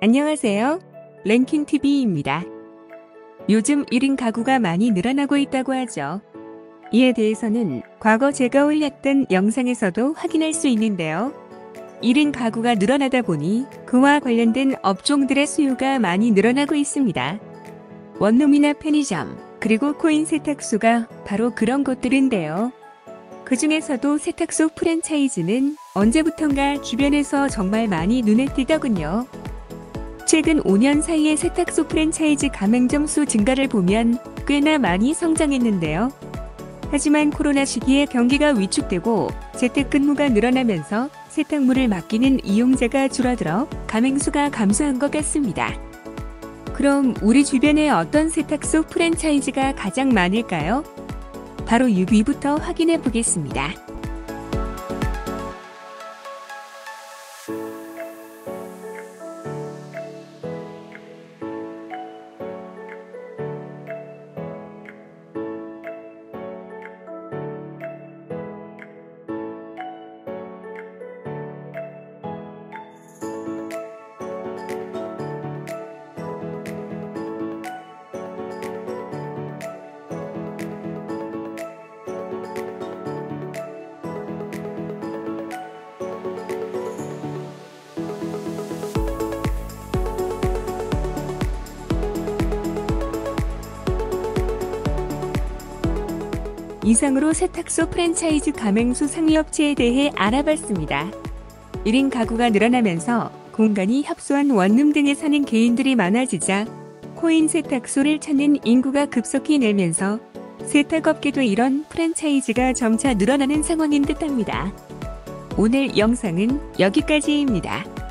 안녕하세요. 랭킹TV입니다. 요즘 1인 가구가 많이 늘어나고 있다고 하죠. 이에 대해서는 과거 제가 올렸던 영상에서도 확인할 수 있는데요. 1인 가구가 늘어나다 보니 그와 관련된 업종들의 수요가 많이 늘어나고 있습니다. 원룸이나 편의점, 그리고 코인 세탁소가 바로 그런 곳들인데요. 그 중에서도 세탁소 프랜차이즈는 언제부턴가 주변에서 정말 많이 눈에 띄더군요. 최근 5년 사이의 세탁소 프랜차이즈 가맹점 수 증가를 보면 꽤나 많이 성장했는데요. 하지만 코로나 시기에 경기가 위축되고 재택근무가 늘어나면서 세탁물을 맡기는 이용자가 줄어들어 가맹수가 감소한 것 같습니다. 그럼 우리 주변에 어떤 세탁소 프랜차이즈가 가장 많을까요? 바로 6위부터 확인해 보겠습니다. 이상으로 세탁소 프랜차이즈 가맹수 상위 업체에 대해 알아봤습니다. 1인 가구가 늘어나면서 공간이 협소한 원룸 등에 사는 개인들이 많아지자 코인 세탁소를 찾는 인구가 급속히 늘면서 세탁업계도 이런 프랜차이즈가 점차 늘어나는 상황인 듯합니다. 오늘 영상은 여기까지입니다.